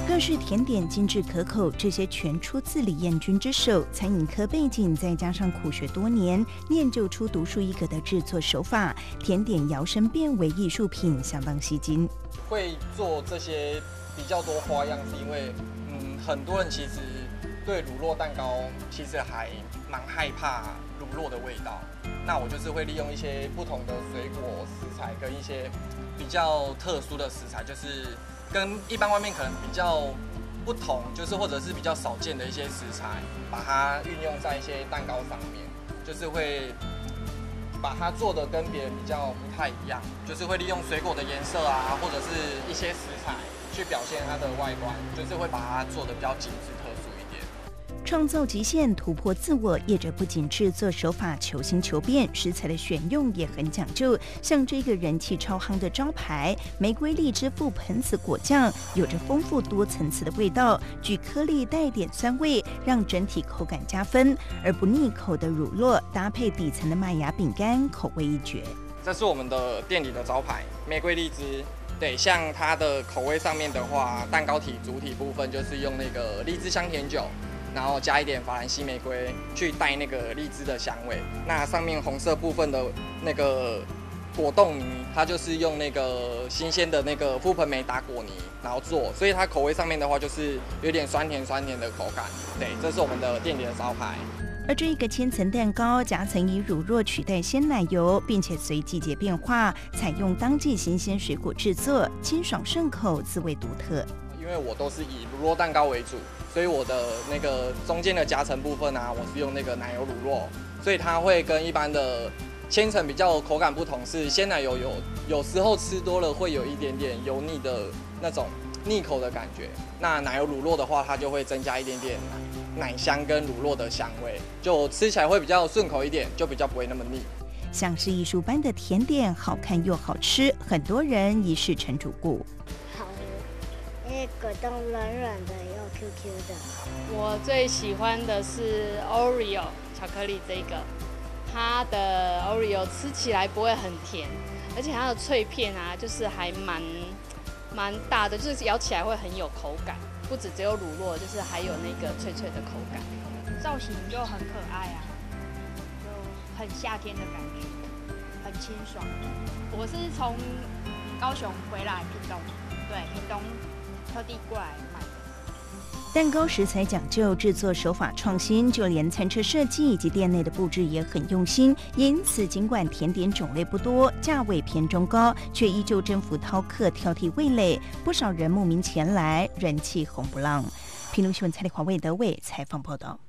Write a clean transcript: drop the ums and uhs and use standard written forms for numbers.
各式甜点精致可口，这些全出自李彦君之手。餐饮科背景，再加上苦学多年，练就出独树一格的制作手法，甜点摇身变为艺术品，相当吸睛。 会做这些比较多花样，是因为很多人其实对乳酪蛋糕其实还蛮害怕乳酪的味道。那我就是会利用一些不同的水果食材跟一些比较特殊的食材，就是跟一般外面可能比较不同，就是或者是比较少见的一些食材，把它运用在一些蛋糕上面，就是会把它做的跟别人比较不太一样，就是会利用水果的颜色啊，或者是一些食材去表现它的外观，就是会把它做的比较精致特殊一点。 创造极限，突破自我，业者不仅制作手法求新求变，食材的选用也很讲究。像这个人气超夯的招牌玫瑰荔枝覆盆子果酱，有着丰富多层次的味道，具颗粒带点酸味，让整体口感加分。而不腻口的乳酪搭配底层的麦芽饼干，口味一绝。 这是我们的店里的招牌玫瑰荔枝。对，像它的口味上面的话，蛋糕体主体部分就是用那个荔枝香甜酒，然后加一点法兰西玫瑰去带那个荔枝的香味。那上面红色部分的那个果冻泥，它就是用那个新鲜的那个覆盆莓打果泥，然后做，所以它口味上面的话就是有点酸甜的口感。对，这是我们的店里的招牌。 而这一个千层蛋糕夹层以乳酪取代鲜奶油，并且随季节变化，采用当季新鲜水果制作，清爽顺口，滋味独特。 因为我都是以乳酪蛋糕为主，所以我的那个中间的夹层部分啊，我是用那个奶油乳酪，所以它会跟一般的千层比较口感不同，是鲜奶油有时候吃多了会有一点点油腻的那种腻口的感觉。那奶油乳酪的话，它就会增加一点点奶香跟乳酪的香味，就吃起来会比较顺口一点，就比较不会那么腻。 像是艺术般的甜点，好看又好吃，很多人一试成主顾。 好喝，因为果冻软软的又 Q Q 的。 我最喜欢的是 Oreo 巧克力这个，它的 Oreo 吃起来不会很甜，而且它的脆片啊，就是还蛮大的，就是咬起来会很有口感。不只有乳酪，就是还有那个脆脆的口感， 造型就很可爱啊，就很夏天的感觉，很清爽。我是从高雄回来屏东，对，屏东特地过来买的。 蛋糕食材讲究，制作手法创新，就连餐车设计以及店内的布置也很用心。因此，尽管甜点种类不多，价位偏中高，却依旧征服饕客挑剔味蕾，不少人慕名前来，人气红不浪。屏东新闻采访魏德伟采访报道。